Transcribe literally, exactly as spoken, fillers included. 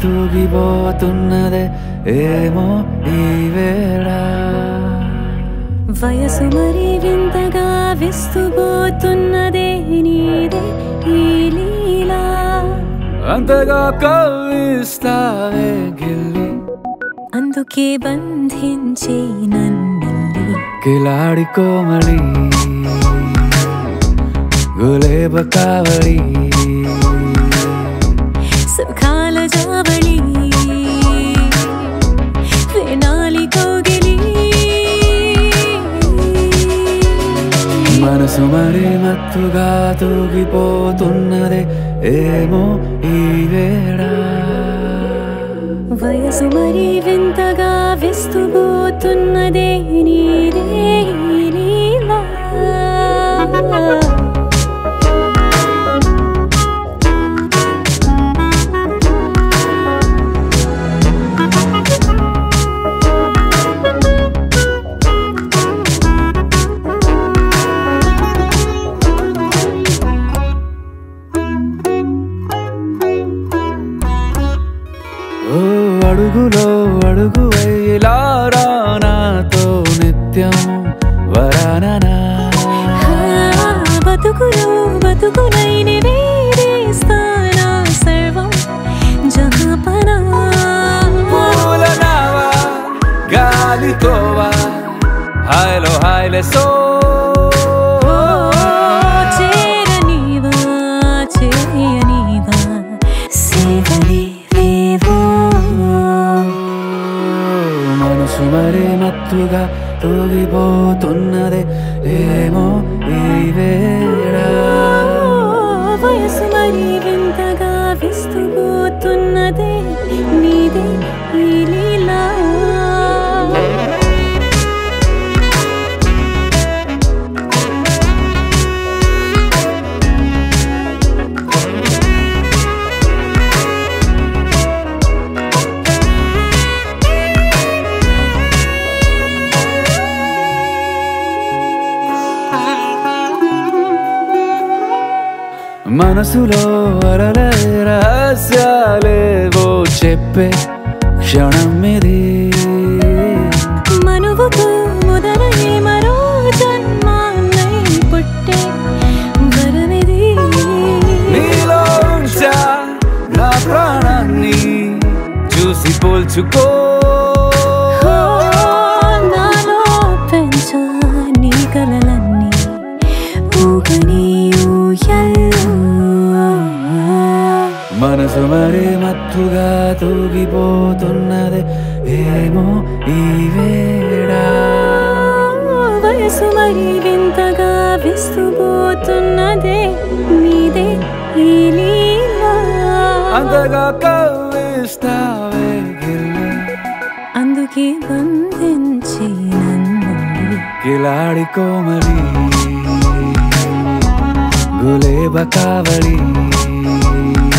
తూగిపోతున్నదే ఏమో ఈ వేళ వయసు మరి వింతగా విస్తుపోతున్నదే నీదే ఈ లీలా అంతగా కవ్విస్తావే గిల్లి అందుకే బంధించి నన్నిల్లి కిలాడి కోమలి గులేబ కావళి సుఖాల జావళి వేనాలి కోగిలి మనసు మరి మత్తుగా తూగిపోతున్నదే ఏమో ఈ వేళ వయసు మరి వింతగా విస్తుపోతున్నదే నీదే ఈ లీలా అడుగులో అడుగు ఇలా నాతో నిత్యం వరాననా బతుకులో బతుకునైని వేరేస్తానా సర్వం జహాపనా పూలనావా గాలితోవా హాయ్లో హాయ్లే సో చేరనీవా చేయనీవా సేవలే మనసు మరి మత్తుగా తూగిపోతున్నదే ఏమో ఈ వేళ వయసు మరి వింతగా విస్తుపోతున్నదే నీదే ఈ లీలా మనసులో అలలే రహస్యాలేవో చెప్పే క్షణం ఇది మనువుతో మొదలై మరో జన్మాన్నై పుట్టే వరమిది నీలో ఉంచా నా ప్రాణాన్ని చూసి పోల్చుకో నాలో పెంచా నీ కలలన్నీ ఊగని మనసు మరి మత్తుగా తూగిపోతున్నదే ఏమో ఈ వేళ వయసు మరి వింతగా విస్తుపోతున్నదే నీదే ఈ లీలా అంతగా కవ్విస్తావే గిల్లి అందుకే బంధించి నన్ను కిలాడి కోమలి గులేబ కావళి